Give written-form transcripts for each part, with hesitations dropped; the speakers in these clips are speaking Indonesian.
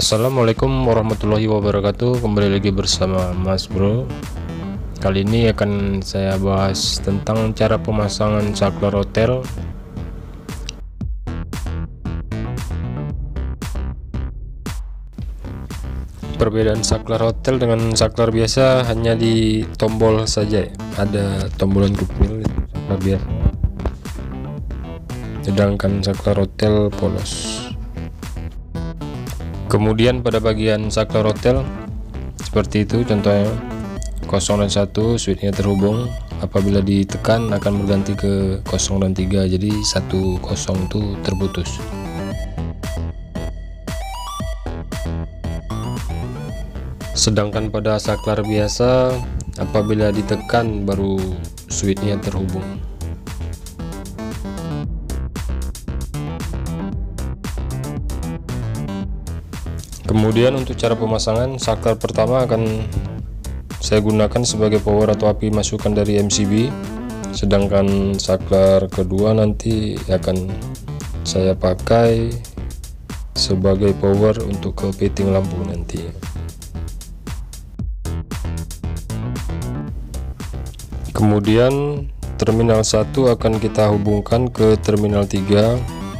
Assalamualaikum warahmatullahi wabarakatuh. Kembali lagi bersama Mas Bro. Kali ini akan saya bahas tentang cara pemasangan saklar hotel. Perbedaan saklar hotel dengan saklar biasa hanya di tombol saja. Ada tombolan kupil saklar biasa, sedangkan saklar hotel polos. Kemudian pada bagian saklar hotel seperti itu, contohnya 0 dan 1 switchnya terhubung, apabila ditekan akan berganti ke 0 dan 3, jadi 1 0 itu terputus. Sedangkan pada saklar biasa apabila ditekan baru switchnya terhubung. Kemudian untuk cara pemasangan, saklar pertama akan saya gunakan sebagai power atau api masukan dari MCB, sedangkan saklar kedua nanti akan saya pakai sebagai power untuk ke fitting lampu nanti. Kemudian terminal 1 akan kita hubungkan ke terminal 3,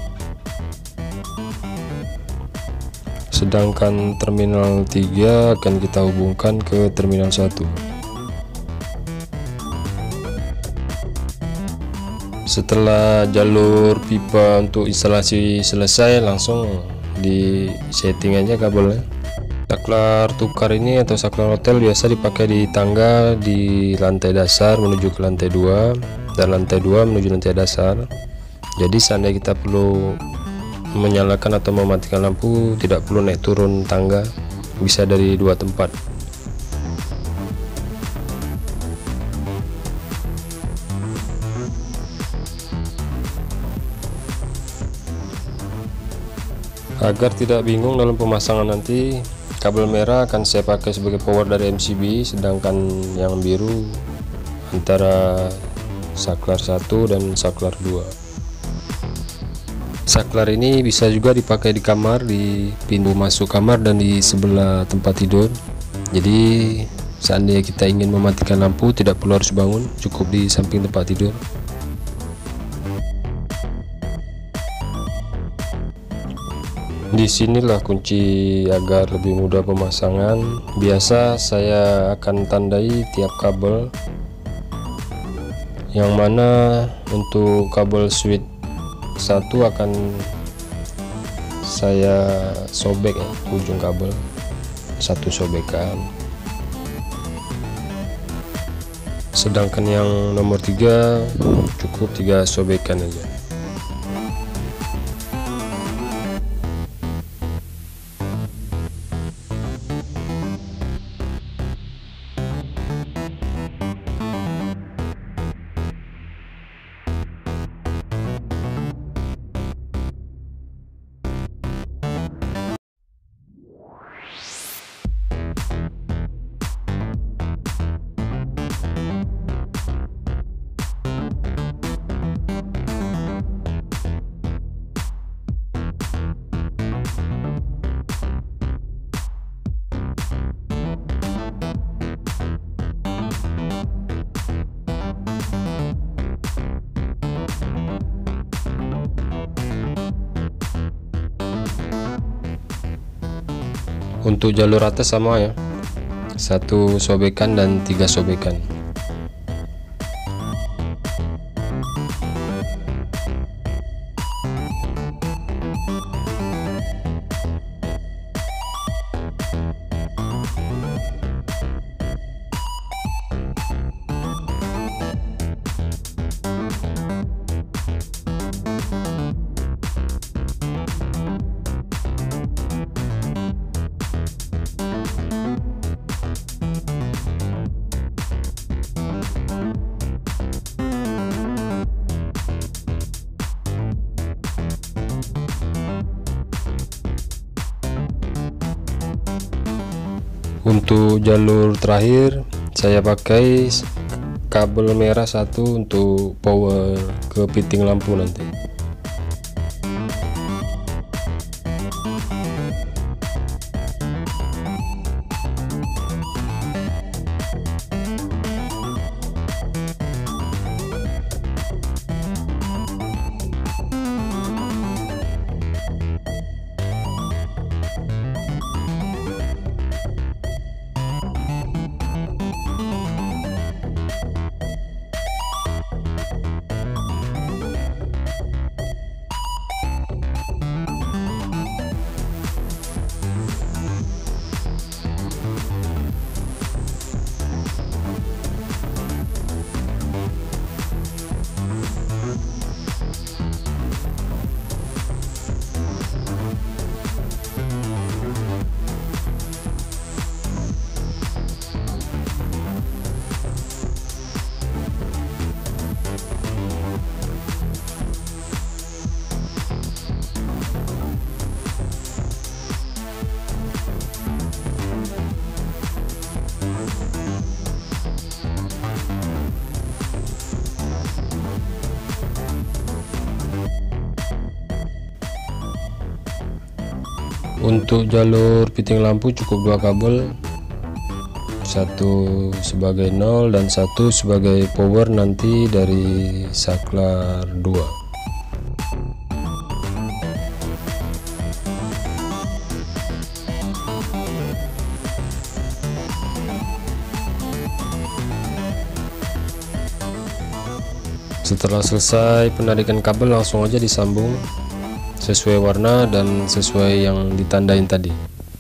sedangkan terminal 3 akan kita hubungkan ke terminal 1. Setelah jalur pipa untuk instalasi selesai, langsung di setting aja kabelnya. Saklar tukar ini atau saklar hotel biasa dipakai di tangga di lantai dasar menuju ke lantai 2 dan lantai 2 menuju lantai dasar. Jadi seandainya kita perlu menyalakan atau mematikan lampu, tidak perlu naik turun tangga, bisa dari 2 tempat. Agar tidak bingung dalam pemasangan nanti, kabel merah akan saya pakai sebagai power dari MCB, sedangkan yang biru antara saklar 1 dan saklar 2. Saklar ini bisa juga dipakai di kamar, di pintu masuk kamar dan di sebelah tempat tidur. Jadi seandainya kita ingin mematikan lampu, tidak perlu harus bangun, cukup di samping tempat tidur. Disinilah kunci agar lebih mudah pemasangan. Biasa saya akan tandai tiap kabel, yang mana untuk kabel switch 1 akan saya sobek ya, ujung kabel 1 sobekan, sedangkan yang nomor 3 cukup 3 sobekan aja. Untuk jalur atas sama ya, 1 sobekan dan 3 sobekan. Untuk jalur terakhir saya pakai kabel merah 1 untuk power ke fitting lampu nanti. Untuk jalur fitting lampu cukup 2 kabel, satu sebagai 0 dan satu sebagai power nanti dari saklar 2. Setelah selesai penarikan kabel, langsung aja disambung sesuai warna dan sesuai yang ditandain tadi.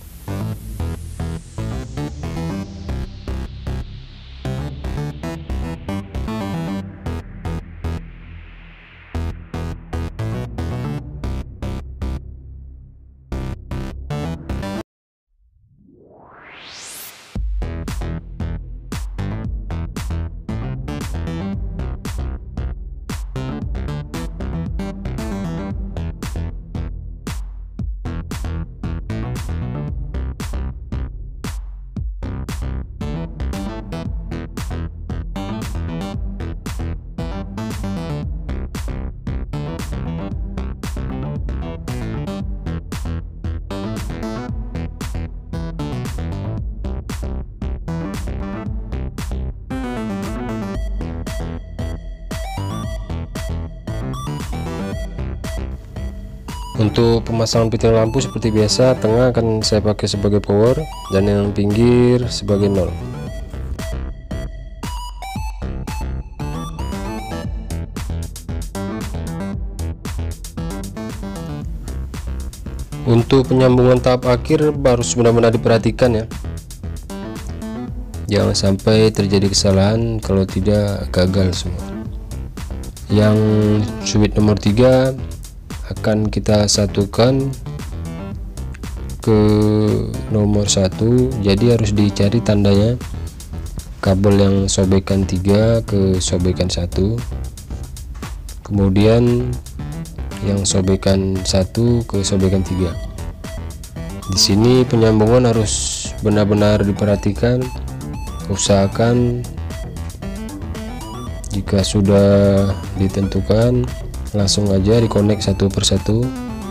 Untuk pemasangan fitting lampu seperti biasa, tengah akan saya pakai sebagai power dan yang pinggir sebagai 0. Untuk penyambungan tahap akhir harus benar-benar diperhatikan ya, jangan sampai terjadi kesalahan, kalau tidak gagal semua. Yang switch nomor 3 akan kita satukan ke nomor 1, jadi harus dicari tandanya kabel yang sobekan 3 ke sobekan 1, kemudian yang sobekan 1 ke sobekan 3. Di sini penyambungan harus benar-benar diperhatikan, usahakan jika sudah ditentukan langsung aja dikonek satu persatu.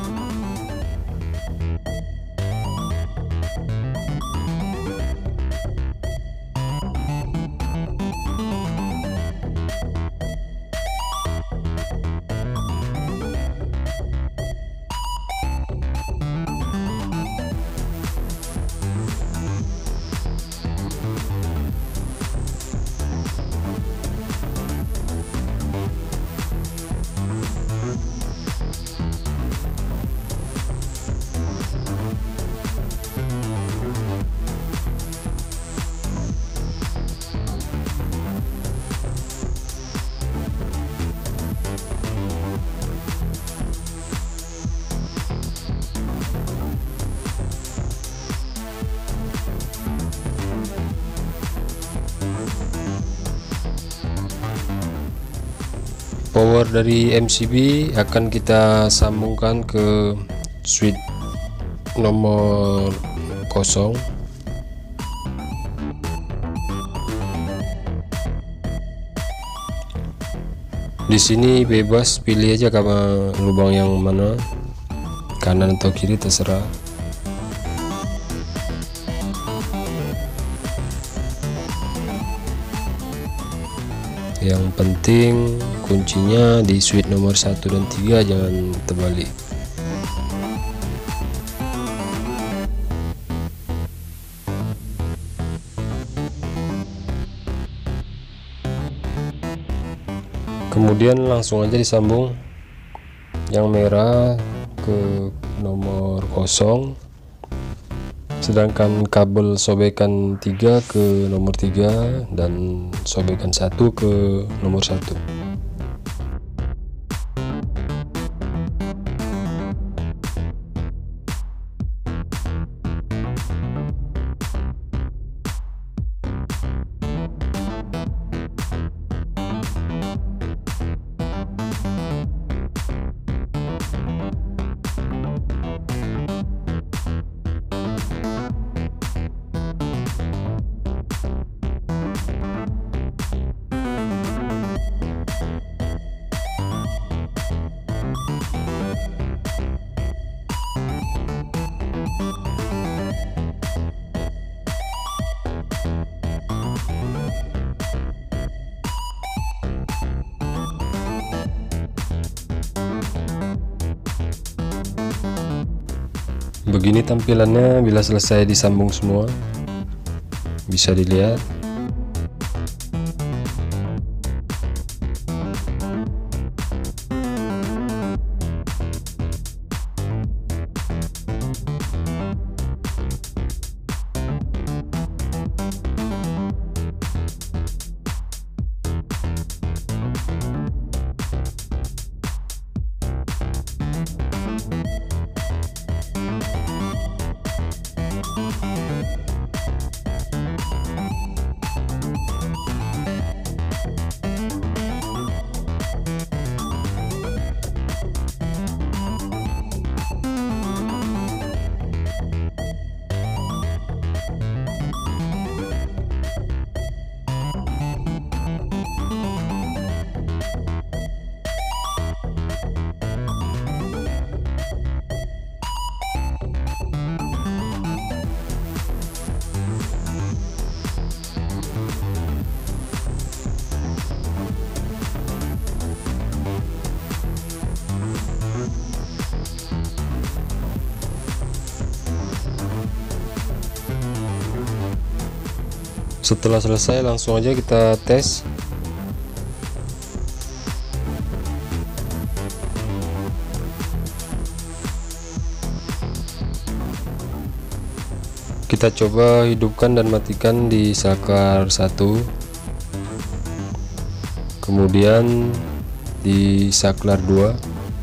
Power dari MCB akan kita sambungkan ke switch nomor 0. Di sini bebas pilih aja kamu lubang yang mana, kanan atau kiri terserah. Yang penting kuncinya di switch nomor 1 dan 3 jangan terbalik. Kemudian langsung aja disambung yang merah ke nomor 0, sedangkan kabel sobekan 3 ke nomor 3 dan sobekan 1 ke nomor 1. Begini tampilannya bila selesai disambung semua, bisa dilihat. Setelah selesai langsung aja kita tes. Kita coba hidupkan dan matikan di saklar 1, kemudian di saklar 2.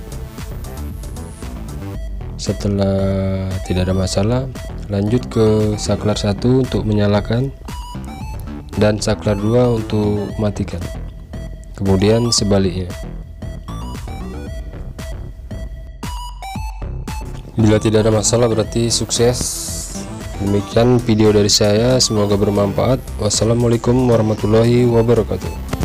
Setelah tidak ada masalah, lanjut ke saklar 1 untuk menyalakan dan saklar 2 untuk matikan, kemudian sebaliknya. Bila tidak ada masalah berarti sukses. Demikian video dari saya, semoga bermanfaat. Wassalamualaikum warahmatullahi wabarakatuh.